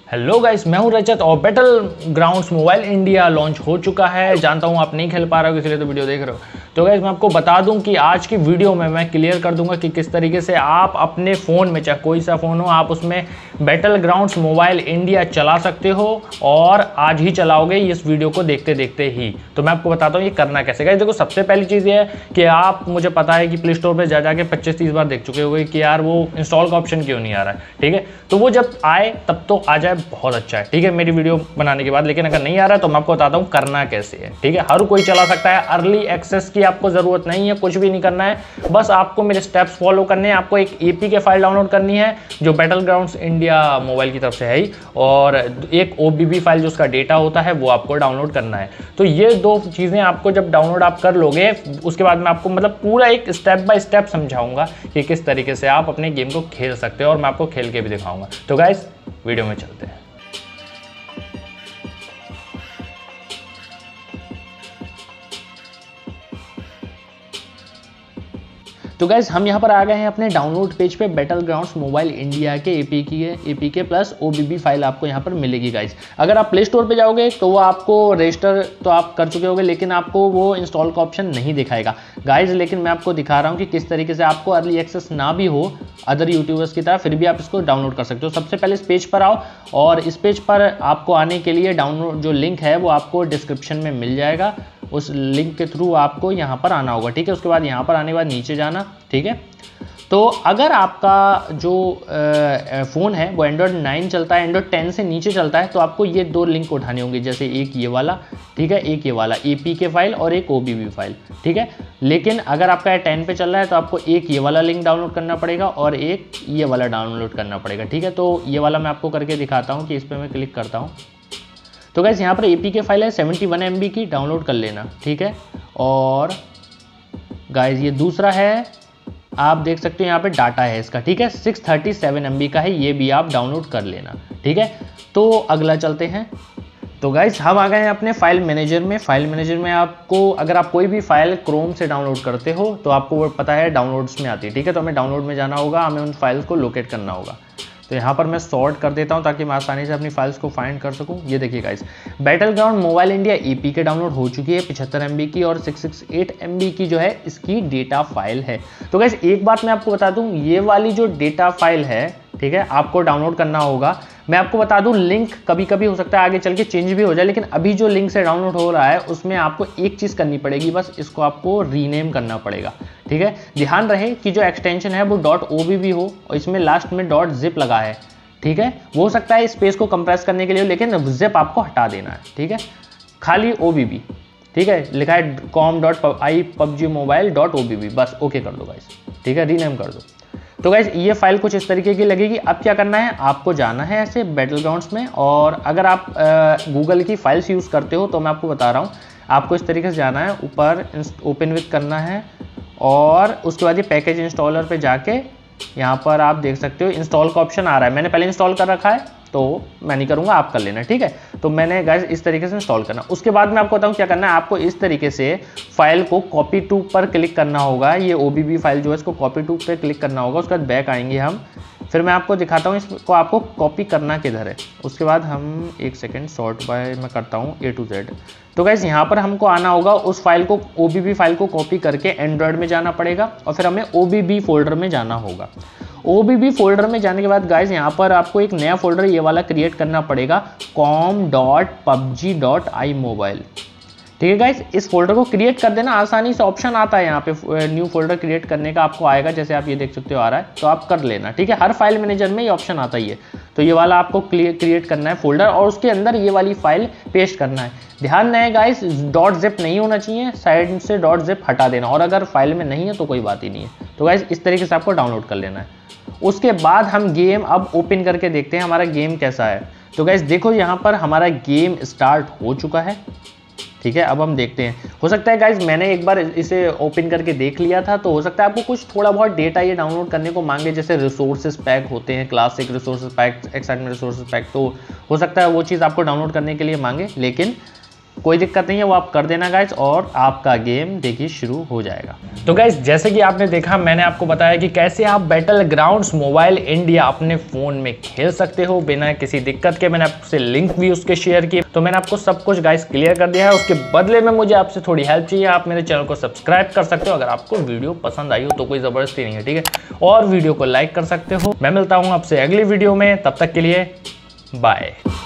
Hello guys, मैं हूं रजत और Battlegrounds Mobile India launch हो चुका है। जानता हूं आप नहीं खेल पा रहे हो, इसलिए तो वीडियो देख रहे हो। तो गाइस मैं आपको बता दूं कि आज की वीडियो में मैं क्लियर कर दूंगा कि किस तरीके से आप अपने फ़ोन में, चाहे कोई सा फ़ोन हो, आप उसमें बैटल ग्राउंड्स मोबाइल इंडिया चला सकते हो और आज ही चलाओगे इस वीडियो को देखते देखते ही। तो मैं आपको बताता हूँ ये करना कैसे। गाइस देखो, सबसे पहली चीज़ ये है कि आप, मुझे पता है कि प्ले स्टोर पर जाके 25-30 बार देख चुके होंगे कि यार वो इंस्टॉल का ऑप्शन क्यों नहीं आ रहा है। ठीक है, तो वो जब आए तब तो आ जाए, बहुत अच्छा है। ठीक है, मेरी वीडियो बनाने के बाद। लेकिन अगर नहीं आ रहा है तो मैं आपको बताता हूँ करना कैसे है। ठीक है, हर कोई चला सकता है, अर्ली एक्सेस की आपको जरूरत नहीं है, कुछ भी नहीं करना है, बस आपको मेरे स्टेप्स फॉलो करने हैं। आपको एक एपीके फाइल डाउनलोड करनी है जो बैटल ग्राउंड्स इंडिया मोबाइल की तरफ से है ही, और एक ओबीबी फाइल जो उसका डेटा होता है वो आपको डाउनलोड करना है। तो ये दो चीजें आपको जब डाउनलोड आप कर लोगे, उसके बाद मैं आपको मतलब पूरा एक स्टेप बाय स्टेप समझाऊंगा कि किस तरीके से आप अपने गेम को खेल सकते हो, और मैं आपको खेल के भी दिखाऊंगा। तो गाइस वीडियो में चलते हैं। तो गाइज हम यहाँ पर आ गए हैं अपने डाउनलोड पेज पे। बैटल ग्राउंड्स मोबाइल इंडिया के एपीके प्लस ओबीबी फाइल आपको यहाँ पर मिलेगी गाइज। अगर आप प्ले स्टोर पे जाओगे तो वो आपको रजिस्टर तो आप कर चुके होंगे, लेकिन आपको वो इंस्टॉल का ऑप्शन नहीं दिखाएगा गाइज। लेकिन मैं आपको दिखा रहा हूँ कि किस तरीके से आपको अर्ली एक्सेस ना भी हो अदर यूट्यूबर्स की तरह, फिर भी आप इसको डाउनलोड कर सकते हो। सबसे पहले इस पेज पर आओ, और इस पेज पर आपको आने के लिए डाउनलोड जो लिंक है वो आपको डिस्क्रिप्शन में मिल जाएगा। उस लिंक के थ्रू आपको यहाँ पर आना होगा। ठीक है, उसके बाद यहाँ पर आने के बाद नीचे जाना। ठीक है, तो अगर आपका जो फ़ोन है वो एंड्रॉयड 9 चलता है, एंड्रॉयड 10 से नीचे चलता है, तो आपको ये दो लिंक उठाने होंगे, जैसे एक ये वाला, ठीक है, एक ये वाला एपीके फाइल और एक ओबीबी फाइल। ठीक है, लेकिन अगर आपका 10 पे चल रहा है तो आपको एक ये वाला लिंक डाउनलोड करना पड़ेगा और एक ये वाला डाउनलोड करना पड़ेगा। ठीक है, तो ये वाला मैं आपको करके दिखाता हूँ कि इस पर मैं क्लिक करता हूँ। तो गाइस यहाँ पर एपीके फाइल है 71 MB की, डाउनलोड कर लेना। ठीक है, और गाइस ये दूसरा है, आप देख सकते हो यहाँ पे डाटा है इसका। ठीक है, 637 MB का है, ये भी आप डाउनलोड कर लेना। ठीक है, तो अगला चलते हैं। तो गाइस हम आ गए हैं अपने फाइल मैनेजर में। फाइल मैनेजर में आपको, अगर आप कोई भी फाइल क्रोम से डाउनलोड करते हो तो आपको वो पता है डाउनलोड्स में आती है। ठीक है, तो हमें डाउनलोड में जाना होगा, हमें उन फाइल्स को लोकेट करना होगा। तो यहाँ पर मैं सॉर्ट कर देता हूँ ताकि मैं आसानी से अपनी फाइल्स को फाइंड कर सकूँ। ये देखिए guys, Battleground Mobile India APK download हो चुकी है 75 MB की, और 668 MB की जो है इसकी डेटा फाइल है। तो गाइस एक बात मैं आपको बता दूँ, ये वाली जो डेटा फाइल है, ठीक है, आपको डाउनलोड करना होगा। मैं आपको बता दूं, लिंक कभी कभी हो सकता है आगे चल के चेंज भी हो जाए, लेकिन अभी जो लिंक से डाउनलोड हो रहा है उसमें आपको एक चीज़ करनी पड़ेगी, बस इसको आपको रीनेम करना पड़ेगा। ठीक है, ध्यान रहे कि जो एक्सटेंशन है वो .obb हो और इसमें लास्ट में .zip लगा है। ठीक है, वो हो सकता है स्पेस को कंप्रेस करने के लिए, लेकिन जिप आपको हटा देना है। ठीक है, खाली obb, ठीक है, लिखा है com.iPubgmobile.obb, बस ओके कर दो गाइस। ठीक है, रीनेम कर दो। तो गाइज ये फाइल कुछ इस तरीके की लगेगी। अब क्या करना है, आपको जाना है ऐसे बैटल ग्राउंड्स में, और अगर आप गूगल की फाइल्स यूज़ करते हो तो मैं आपको बता रहा हूँ, आपको इस तरीके से जाना है, ऊपर ओपन विथ करना है, और उसके बाद ये पैकेज इंस्टॉलर पे जाके यहाँ पर आप देख सकते हो इंस्टॉल का ऑप्शन आ रहा है। मैंने पहले इंस्टॉल कर रखा है तो मैं नहीं करूँगा, आप कर लेना। ठीक है, तो मैंने गाइस इस तरीके से इंस्टॉल करना। उसके बाद मैं आपको बताऊँ क्या करना है, आपको इस तरीके से फाइल को कॉपी टू पर क्लिक करना होगा। ये ओबीबी फाइल जो है इसको कॉपी टू पे क्लिक करना होगा। उसके बाद बैक आएंगे हम, फिर मैं आपको दिखाता हूँ इसको आपको कॉपी करना किधर है। उसके बाद हम एक सेकेंड सॉर्ट बाय मैं करता हूँ A to Z। तो गाइस यहाँ पर हमको आना होगा, उस फाइल को, ओबीबी फाइल को कॉपी करके एंड्रॉयड में जाना पड़ेगा, और फिर हमें ओबीबी फोल्डर में जाना होगा। ओबीबी फोल्डर में जाने के बाद गाइस यहाँ पर आपको एक नया फोल्डर ये वाला क्रिएट करना पड़ेगा, com.pubg.imobile। ठीक है गाइस, इस फोल्डर को क्रिएट कर देना, आसानी से ऑप्शन आता है यहाँ पे न्यू फोल्डर क्रिएट करने का, आपको आएगा, जैसे आप ये देख सकते हो आ रहा है, तो आप कर लेना। ठीक है, हर फाइल मैनेजर में ये ऑप्शन आता ही है। तो ये वाला आपको क्रिएट करना है फोल्डर, और उसके अंदर ये वाली फाइल पेस्ट करना है। ध्यान रहे गाइस, .zip नहीं होना चाहिए, साइड से .zip हटा देना, और अगर फाइल में नहीं है तो कोई बात ही नहीं है। तो गाइस इस तरीके से आपको डाउनलोड कर लेना है। उसके बाद हम गेम अब ओपन करके देखते हैं हमारा गेम कैसा है। तो गाइस देखो, यहाँ पर हमारा गेम स्टार्ट हो चुका है। ठीक है, अब हम देखते हैं। हो सकता है गाइज मैंने एक बार इसे ओपन करके देख लिया था, तो हो सकता है आपको कुछ थोड़ा बहुत डेटा ये डाउनलोड करने को मांगे, जैसे रिसोर्सेज पैक होते हैं, classic resources pack, excitement resources pack, तो हो सकता है वो चीज़ आपको डाउनलोड करने के लिए मांगे। लेकिन कोई दिक्कत नहीं है, वो आप कर देना गाइज और आपका गेम देखिए शुरू हो जाएगा। तो गाइज जैसे कि आपने देखा, मैंने आपको बताया कि कैसे आप बैटल ग्राउंड्स मोबाइल इंडिया अपने फोन में खेल सकते हो बिना किसी दिक्कत के। मैंने आपसे लिंक भी उसके शेयर किए, तो मैंने आपको सब कुछ गाइज क्लियर कर दिया है। उसके बदले में मुझे आपसे थोड़ी हेल्प चाहिए, आप मेरे चैनल को सब्सक्राइब कर सकते हो अगर आपको वीडियो पसंद आई हो तो, कोई जबरदस्ती नहीं है, ठीक है। और वीडियो को लाइक कर सकते हो। मैं मिलता हूं आपसे अगली वीडियो में, तब तक के लिए बाय।